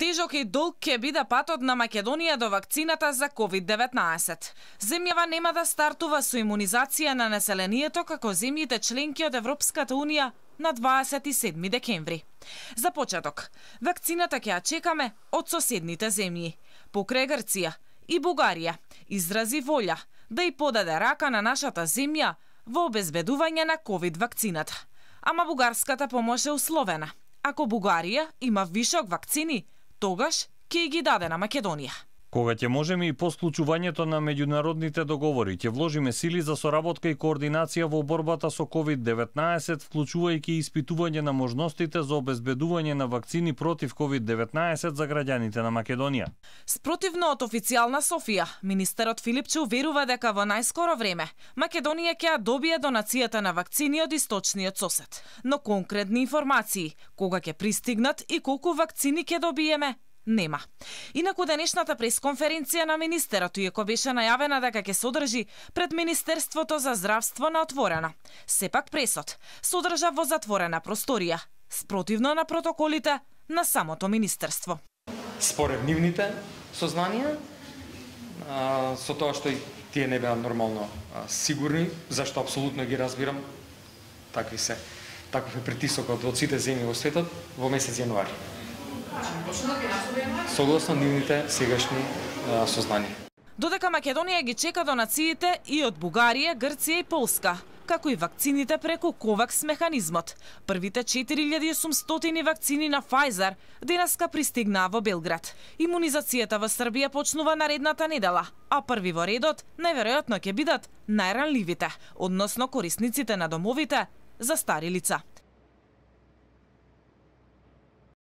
Тежок и долг ќе биде патот на Македонија до вакцината за COVID-19. Земјава нема да стартува со имунизација на населението како земјите членки од Европската Унија на 27 декември. За почеток, вакцината ќе ја чекаме од соседните земји. Покрај Грција и Бугарија изрази волја да и подаде рака на нашата земја во обезбедување на COVID вакцината. Ама бугарската помош е условена. Ако Бугарија има вишок вакцини, тогаш ќе ги даде на Македонија. Кога ќе можеме и по склучувањето на меѓународните договори, ќе вложиме сили за соработка и координација во борбата со COVID-19, вклучувајќи испитување на можностите за обезбедување на вакцини против COVID-19 за граѓаните на Македонија. Спротивно од официјална Софија, министерот Филипче уверува дека во најскоро време Македонија ќе ја добие донацијата на вакцини од источниот сосед. Но конкретни информации, кога ќе пристигнат и колку вакцини ќе добиеме, нема. Инаку денешната пресконференција на министерот, иако беше најавена дека ќе се одржи пред Министерството за здравство на отворена, сепак пресот се одржа во затворена просторија, спротивно на протоколите на самото министерство. Според нивните сознанија, со тоа што и тие не беа нормално сигурни, зашто апсолутно ги разбирам, таков е притисокот од сите земји во светот во месец јануари. Согласно нивните сегашни сознанија. Додека Македонија ги чека донациите и од Бугарија, Грција и Полска, како и вакцините преку Ковакс механизмот. Првите 4800 вакцини на Pfizer денеска пристигнаа во Белград. Имунизацијата во Србија почнува наредната недела, а први во редот најверојатно ќе бидат најранливите, односно корисниците на домовите за стари лица.